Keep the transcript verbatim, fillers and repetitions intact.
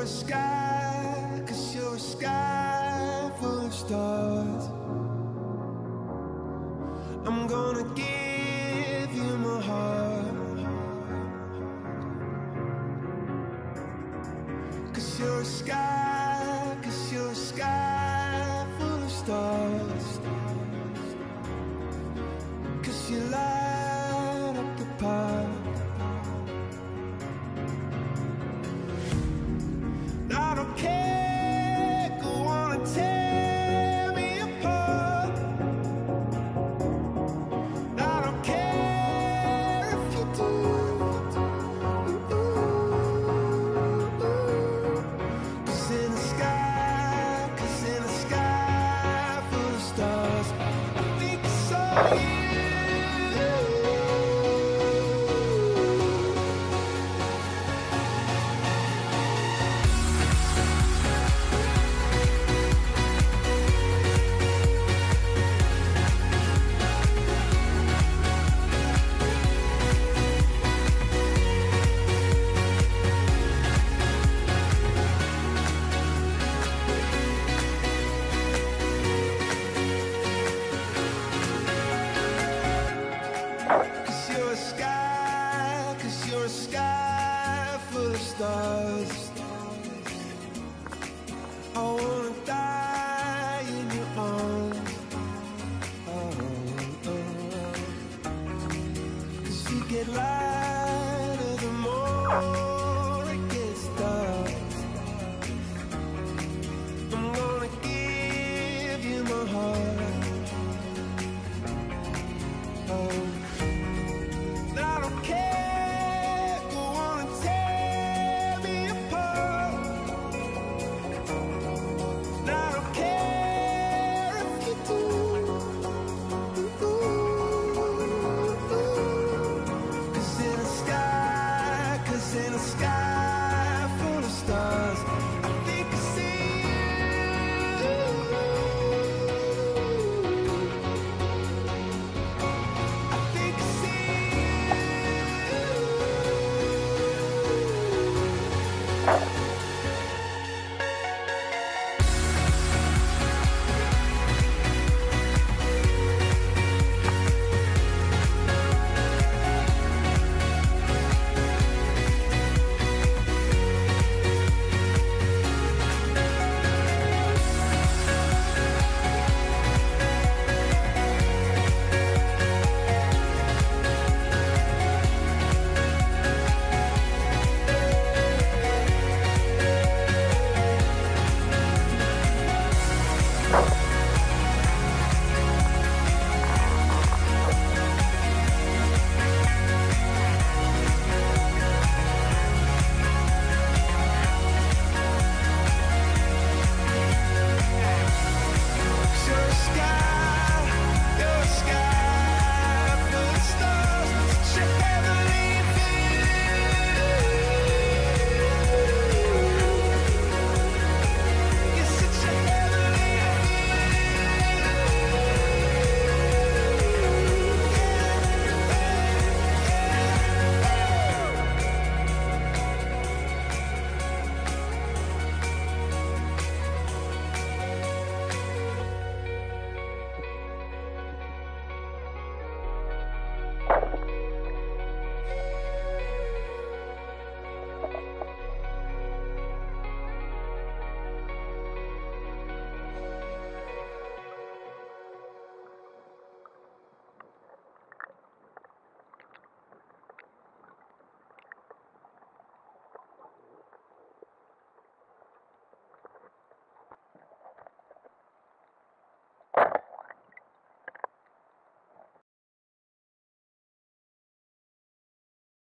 a sky, 'cause you're a sky full of stars. I'm gonna give you my heart, 'cause you're a sky, 'cause you're a sky full of stars. 'Cause you light up the park. I don't care, go on and tear me apart. I don't care if you do. Cause in the sky, cause in the sky full of stars, I think I saw you. Stars. I wanna die in your arms. Oh, oh, oh. 'Cause you get lighter the more it gets dark. I'm gonna give you my heart. Oh, I don't care. In the sky